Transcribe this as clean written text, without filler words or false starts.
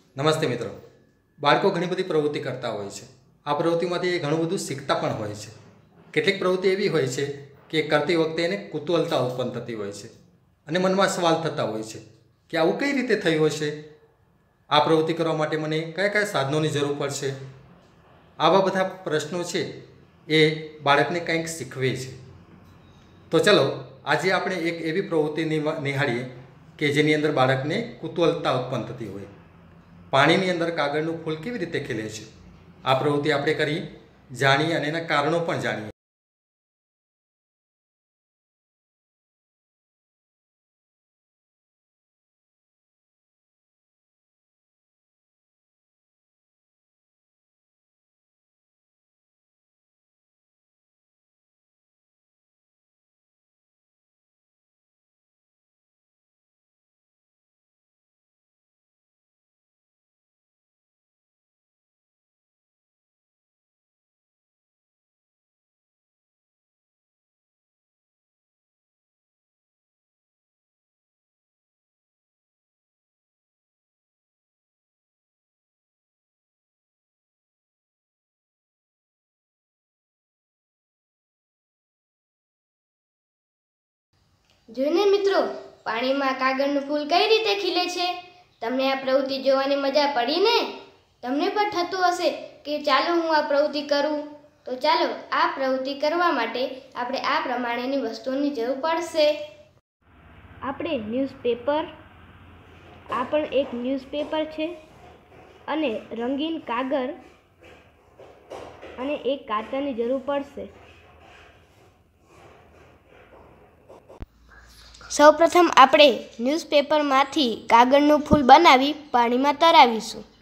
નમસ્તે મિત્રો. બાળકો ઘણી બધી પ્રવૃત્તિ કરતા હોય છે. આ પ્રવૃત્તિમાંથી એ ઘણું બધું શીખતા પણ હોય છે. કેટલીક પ્રવૃત્તિ એવી હોય છે કે કરતી વખતે એને કુતૂહલતા ઉત્પન્ન થતી હોય છે અને મનમાં સવાલ થતા હોય છે કે આવું કઈ રીતે થયું હશે, આ પ્રવૃત્તિ કરવા માટે મને કયા કયા સાધનોની જરૂર પડશે. આવા બધા પ્રશ્નો છે એ બાળકને કંઈક શીખવે છે. તો ચલો આજે આપણે એક એવી પ્રવૃત્તિ નિહાળીએ કે જેની અંદર બાળકને કુતૂહલતા ઉત્પન્ન થતી હોય. પાણીની અંદર કાગળનું ફૂલ કેવી રીતે ખીલે છે, આ પ્રવૃત્તિ આપણે કરી જાણીએ અને એના કારણો પણ જાણીએ. જોઈને મિત્રો, પાણીમાં કાગળનું ફૂલ કઈ રીતે ખીલે છે. તમને આ પ્રવૃત્તિ જોવાની મજા પડી ને? તમને પણ થતું હશે કે ચાલો હું આ પ્રવૃત્તિ કરું. તો ચાલો આ પ્રવૃત્તિ કરવા માટે આપણે આ પ્રમાણેની વસ્તુઓની જરૂર પડશે. આપણે ન્યૂઝપેપર, આ પણ એક ન્યૂઝપેપર છે, અને રંગીન કાગળ અને એક કાતરની જરૂર પડશે. સૌપ્રથમ આપણે ન્યૂઝપેપરમાંથી કાગળનું ફૂલ બનાવી પાણીમાં તરાવીશું.